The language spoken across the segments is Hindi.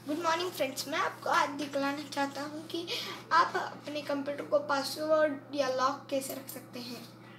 Good morning friends. मैं आपको आज दिखलाना चाहता हूँ कि आप अपने कंप्यूटर को पासवर्ड या लॉक कैसे रख सकते हैं।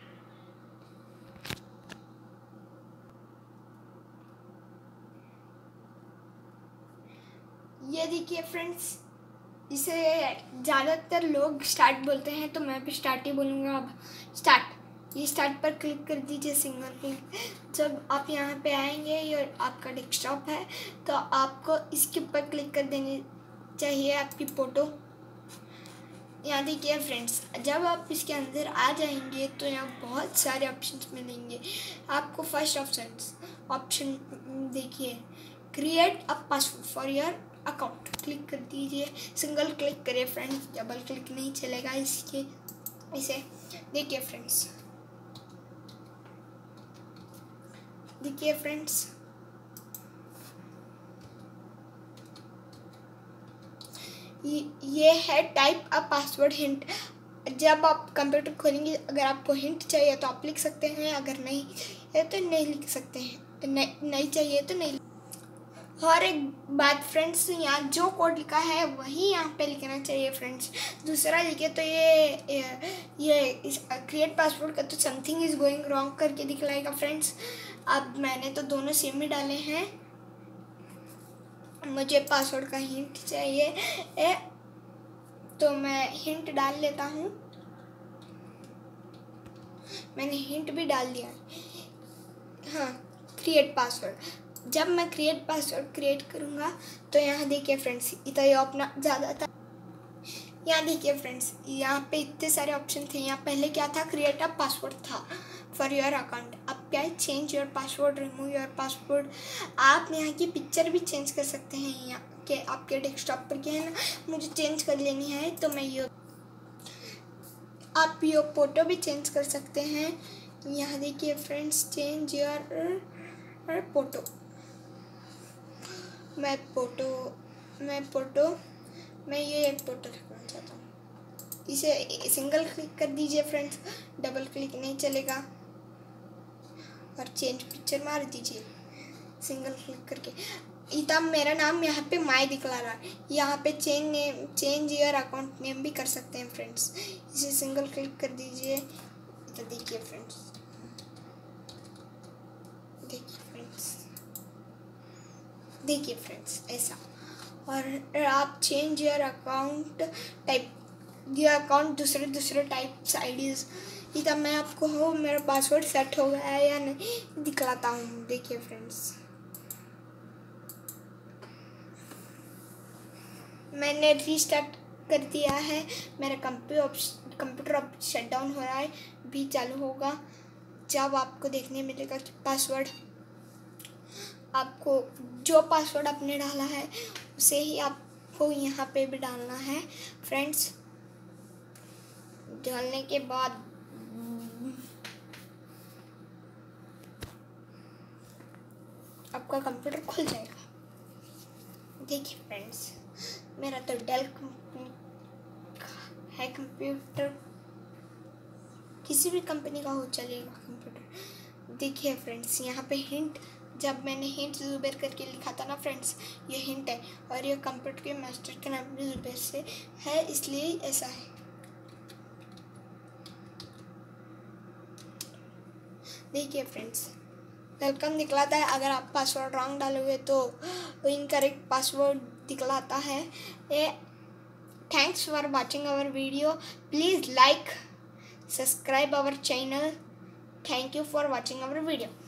ये देखिए फ्रेंड्स, इसे ज़्यादातर लोग स्टार्ट बोलते हैं तो मैं भी स्टार्ट ही बोलूँगा। अब स्टार्ट, ये स्टार्ट पर क्लिक कर दीजिए, सिंगल क्लिक। जब आप यहाँ पे आएंगे, ये आपका डेस्कटॉप है तो आपको इसके ऊपर क्लिक कर देनी चाहिए आपकी फ़ोटो। यहाँ देखिए फ्रेंड्स, जब आप इसके अंदर आ जाएंगे तो यहाँ बहुत सारे ऑप्शंस मिलेंगे आपको। फर्स्ट ऑप्शन देखिए, create a password for your account, click कर दीजिए। सिंगल क्लिक करिए फ्रेंड्स, डबल क्लिक नहीं चलेगा इसे। देखिए फ्रेंड्स, ये है टाइप अ पासवर्ड हिंट। जब आप कंप्यूटर खोलेंगे, अगर आपको हिंट चाहिए तो आप लिख सकते हैं, अगर नहीं है तो नहीं लिख सकते हैं, नहीं चाहिए तो नहीं। और एक बात फ्रेंड्स, यहाँ जो कोड लिखा है वही यहाँ पे लिखना चाहिए फ्रेंड्स। दूसरा लिखे तो ये इस क्रिएट पासवर्ड का तो समथिंग इज गोइंग रॉन्ग करके दिखलाएगा फ्रेंड्स। अब मैंने तो दोनों सेम ही डाले हैं, मुझे पासवर्ड का हिंट चाहिए तो मैं हिंट डाल लेता हूँ। मैंने हिंट भी डाल दिया। हाँ, क्रिएट पासवर्ड। जब मैं क्रिएट पासवर्ड क्रिएट करूँगा तो यहाँ देखिए फ्रेंड्स, इतना ये अपना ज़्यादा था। यहाँ देखिए फ्रेंड्स, यहाँ पे इतने सारे ऑप्शन थे। यहाँ पहले क्या था, क्रिएट अ पासवर्ड था फॉर योर अकाउंट। अब क्या है, change your password, remove your password. आप यहाँ की पिक्चर भी चेंज कर सकते हैं। यहाँ के आपके डेस्कटॉप पर क्या है ना, मुझे चेंज कर लेनी है तो मैं आप ये फ़ोटो भी चेंज कर सकते हैं। यहाँ देखिए फ्रेंड्स, चेंज योर फ़ोटो। मैं ये एक फ़ोटो रखना चाहता हूँ। इसे सिंगल क्लिक कर दीजिए फ्रेंड्स, डबल क्लिक नहीं चलेगा। और चेंज पिक्चर मार दीजिए सिंगल क्लिक करके। तब मेरा नाम यहाँ पे माई दिखला रहा है। यहाँ पे चेंज योर अकाउंट नेम भी कर सकते हैं फ्रेंड्स। इसे सिंगल क्लिक कर दीजिए तो देखिए फ्रेंड्स ऐसा। और आप चेंज योर अकाउंट टाइप, ये अकाउंट दूसरे टाइप्स आईडीज। तब मैं आपको मेरा पासवर्ड सेट हो गया है या नहीं दिखलाता हूँ। देखिए फ्रेंड्स, मैंने रीस्टार्ट कर दिया है। मेरा कंप्यूटर अब शट डाउन हो रहा है, भी चालू होगा जब आपको देखने मिलेगा कि पासवर्ड, आपको जो पासवर्ड आपने डाला है उसे ही आपको यहाँ पे भी डालना है फ्रेंड्स। डालने के बाद आपका कंप्यूटर खुल जाएगा। देखिए फ्रेंड्स, मेरा तो डेल कंपनी है कंप्यूटर, किसी भी कंपनी का हो चलेगा कंप्यूटर। देखिए फ्रेंड्स, यहाँ पे हिंट, जब मैंने हिंट जुबैर करके लिखा था ना फ्रेंड्स, ये हिंट है। और ये कंप्यूटर के मास्टर का नाम भी जुबैर से है, इसलिए ऐसा है। देखिए फ्रेंड्स, वेलकम दिखलाता है। अगर आप पासवर्ड रॉन्ग डालोगे तो इनकरेक्ट पासवर्ड दिखलाता है। Thanks for watching our video. Please like, subscribe our channel. Thank you for watching our video.